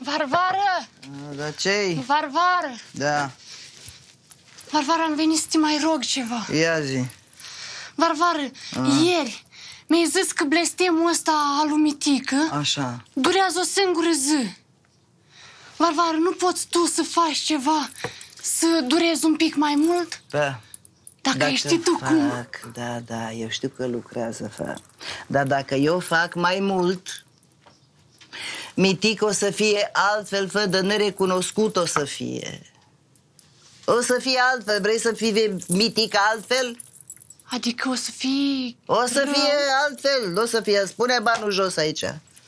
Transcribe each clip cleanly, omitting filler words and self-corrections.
Varvară! Da ce-i? Varvară! Da. Varvară, am venit să te mai rog ceva. Ia zi. Varvară, ieri mi-ai zis că blestemul ăsta al lui Mitică Așa. durează o singură zi. Varvară, nu poți tu să faci ceva să durezi un pic mai mult? Da. Dacă ai ști tu cum. Da, eu știu că lucrează, dar dacă eu fac mai mult, Mitică o să fie altfel, de nerecunoscut o să fie. O să fie altfel, vrei să fie Mitică altfel? Adică o să fie... O să fie altfel, o să fie, spune banul jos aici.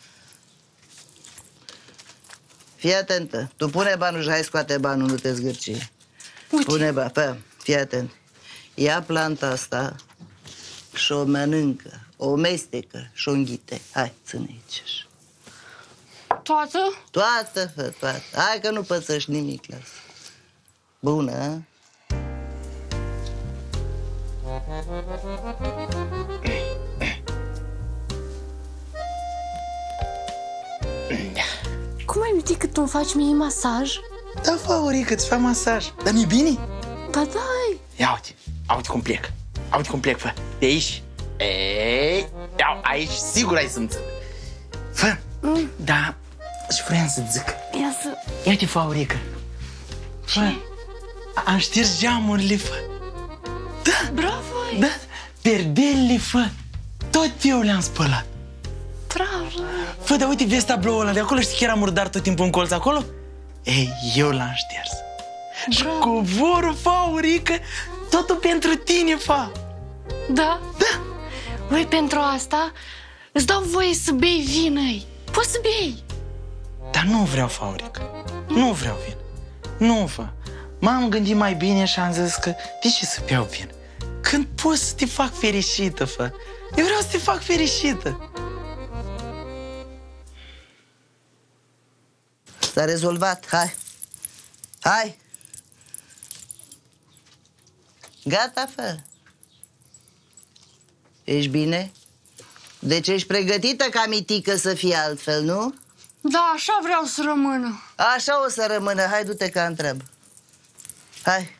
Fii atentă, tu pune banul jos, hai scoate banul, nu te zgârci. Uite. Pune banul, fii atent. Ia planta asta și o mănâncă, o mestecă și o înghite. Hai, ține aici. Toată? Toată, toată. Hai că nu pățești nimic, lasă. Bună, a? Cum ai Mitică, tu îmi faci mie masaj? Da, Faurică, îți fac masaj. Dar nu-i bine? Da, da. Ia uite cum plec. Uite cum plec, fă. De aici. Ei, iau, aici sigur ai simțit. Fă, da, și vreau să-ți zic. Ia să... Ia-te, Faurică. Fă, am șters geamurile, fă. Da. Bravo! Da, perdelele, fă. Tot eu le-am spălat. Bravo! Fă, dar uite, vezi tabloul ăla de acolo? Știi că era murdar tot timpul în colț acolo? Ei, eu l-am șters. Și covorul, Faurică, totul pentru tine, fa. Da? Da. Ui, pentru asta îți dau voie să bei vin, ei. Poți să bei. Dar nu vreau, Faurică. Nu vreau vin. Nu, fă. M-am gândit mai bine și am zis că de ce să beau vin? Când poți să te fac fericită, fă. Eu vreau să te fac fericită. S-a rezolvat, hai. Hai. Gata, fă. Ești bine? Deci ești pregătită ca Mitică să fie altfel, nu? Da, așa vreau să rămână. Așa o să rămână, hai, du-te ca întreabă. Hai.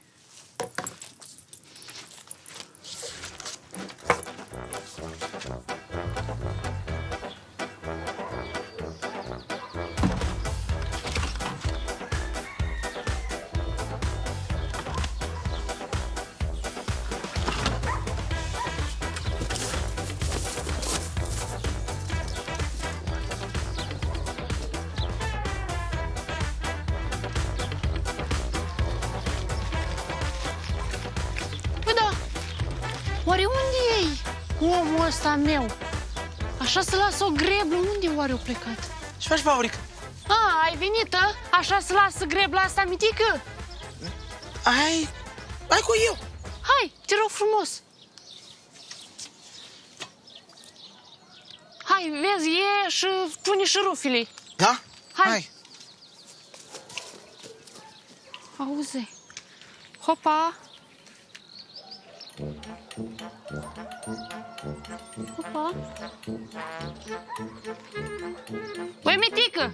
Păi da, oare unde e omul ăsta meu? Așa să lasă o greblă, unde oare o plecat? Ce faci, Faurică? A, ai venit, a? Așa să lasă grebla asta, Mitică? Hai cu eu. Hai, te rog frumos. Hai, vezi, e și pune și rufile. Da? Hai. Auzi, hopa. Hopa. Băi, Mitică!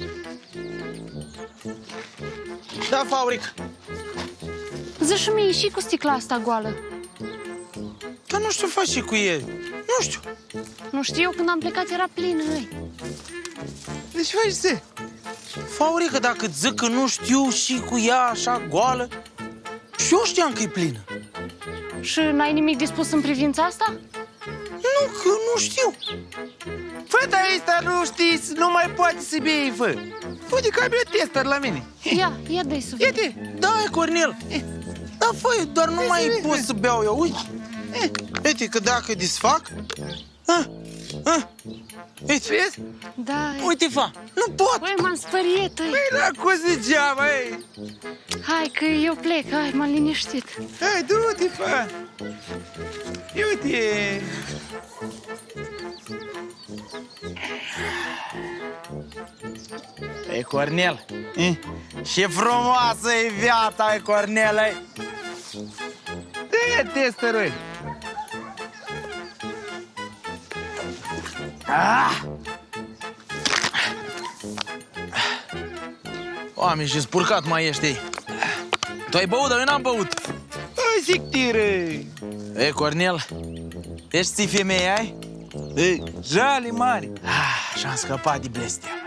Da, Faurică. Zi și mie și cu sticla asta goală. Dar nu știu ce faci cu el. Nu știu. Nu știu, eu când am plecat era plină, ei. De ce faci ce? Faurică, dacă îți zic că nu știu și cu ea așa goală, și eu știam că e plină. Și n-ai nimic de spus în privința asta? Nu, că nu știu. Fă, dar ăsta nu știți, nu mai poate să bei, fă. Uite că am eu tester la mine. Ia dă-i să văd. Uite, da, Cornel. Da, fă, doar nu mai pot să beau eu, uite. Uite că dacă desfac... Uite, vezi? Da, uite, fa, nu pot. Băi, m-am speriet, ei. Păi, la cum ziceam, ei. Hai, că eu plec, hai, m-am liniștit. Hai, du-te, fa. Uite. Ei, Cornel, ce frumoasă e viața, Cornel, ei. Dă-i testerul. Oameni, și spurcat mai ești ei. Tu ai băut, dar eu n-am băut. Hai, zictire! E, Cornel, ești ții femeie, ai? Ei, jale mari! Și-am scăpat de blestea.